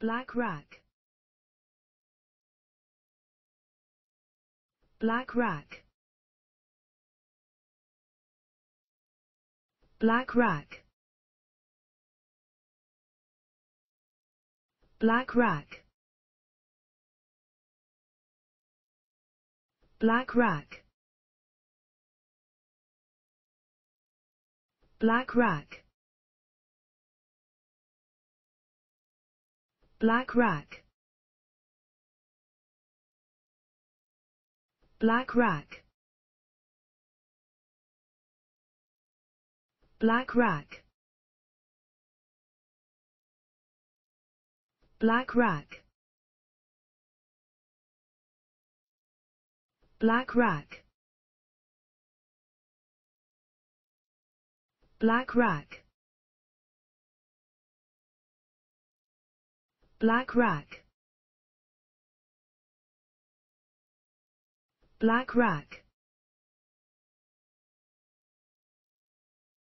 Black Wrack. Black Wrack. Black Wrack. Black Wrack. Black Wrack. Black Wrack. Black Wrack. Black Wrack. Black Wrack. Black Wrack. Black Wrack. Black Wrack. Black Wrack. Black Wrack.